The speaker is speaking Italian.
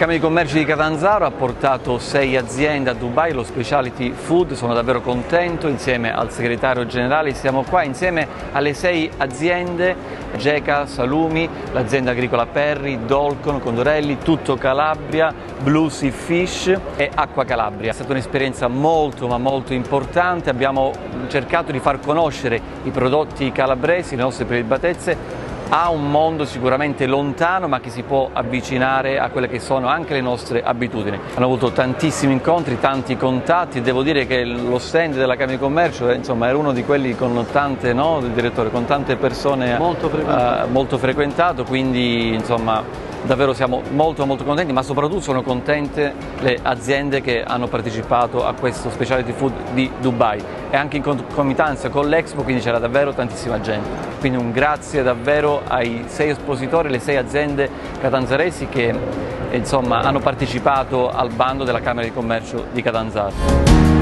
Camera di Commercio di Catanzaro ha portato 6 aziende a Dubai, lo Specialty Food, sono davvero contento, insieme al segretario generale siamo qua insieme alle 6 aziende, Geca, Salumi, l'azienda agricola Perri, Dolcon, Condorelli, Tutto Calabria, Blue Sea Fish e Acqua Calabria. È stata un'esperienza molto importante, abbiamo cercato di far conoscere i prodotti calabresi, le nostre prelibatezze, ha un mondo sicuramente lontano ma che si può avvicinare a quelle che sono anche le nostre abitudini. Hanno avuto tantissimi incontri, tanti contatti, devo dire che lo stand della Camera di Commercio insomma, era uno di quelli con tante, no, il direttore, con tante persone molto frequentato, quindi insomma davvero siamo molto contenti, ma soprattutto sono contente le aziende che hanno partecipato a questo Specialty Food di Dubai e anche in concomitanza con l'Expo, quindi c'era davvero tantissima gente. Quindi un grazie davvero ai 6 espositori, le 6 aziende catanzaresi che insomma hanno partecipato al bando della Camera di Commercio di Catanzaro.